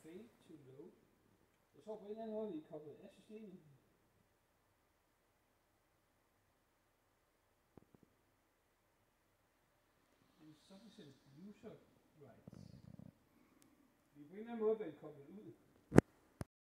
fail to load. Jeg tror på en eller anden måde, vi er koblet af systemet. Insufficient user rights. Vi er på en eller anden måde blevet koblet ud.